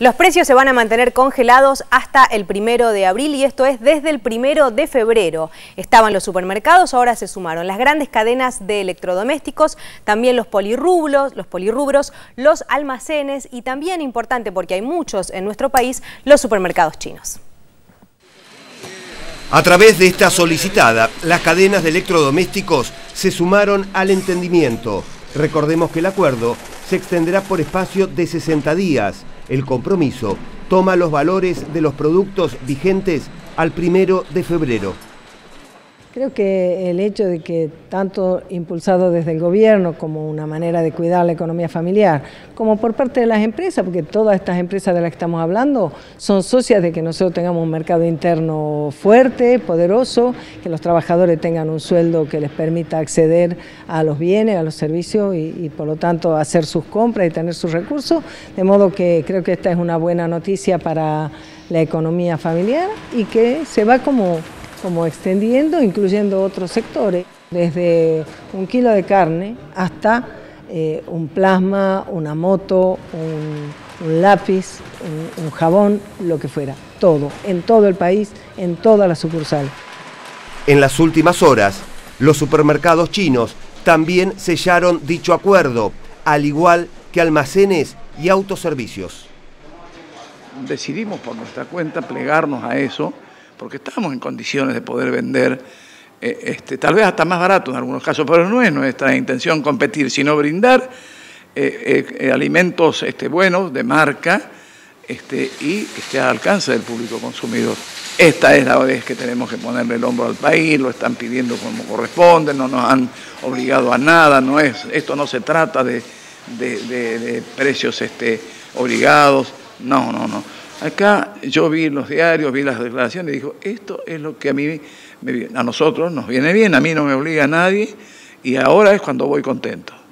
Los precios se van a mantener congelados hasta el 1 de abril y esto es desde el 1 de febrero. Estaban los supermercados, ahora se sumaron las grandes cadenas de electrodomésticos, también los polirrubros, los almacenes y también importante porque hay muchos en nuestro país, los supermercados chinos. A través de esta solicitada, las cadenas de electrodomésticos se sumaron al entendimiento. Recordemos que el acuerdo se extenderá por espacio de 60 días. El compromiso toma los valores de los productos vigentes al 1 de febrero. Creo que el hecho de que tanto impulsado desde el gobierno como una manera de cuidar la economía familiar, como por parte de las empresas, porque todas estas empresas de las que estamos hablando son socias de que nosotros tengamos un mercado interno fuerte, poderoso, que los trabajadores tengan un sueldo que les permita acceder a los bienes, a los servicios y por lo tanto hacer sus compras y tener sus recursos, de modo que creo que esta es una buena noticia para la economía familiar y que se va como extendiendo, incluyendo otros sectores, desde 1 kilo de carne hasta un plasma, una moto, un lápiz, un jabón, lo que fuera, todo, en todo el país, en todas las sucursales. En las últimas horas, los supermercados chinos también sellaron dicho acuerdo, al igual que almacenes y autoservicios. Decidimos por nuestra cuenta plegarnos a eso, porque estamos en condiciones de poder vender, tal vez hasta más barato en algunos casos, pero no es nuestra intención competir, sino brindar alimentos buenos, de marca, y que esté al alcance del público consumidor. Esta es la vez que tenemos que ponerle el hombro al país, lo están pidiendo como corresponde, no nos han obligado a nada, esto no se trata de precios obligados, no. Acá yo vi los diarios, vi las declaraciones y digo, esto es lo que a nosotros nos viene bien, a mí no me obliga a nadie y ahora es cuando voy contento.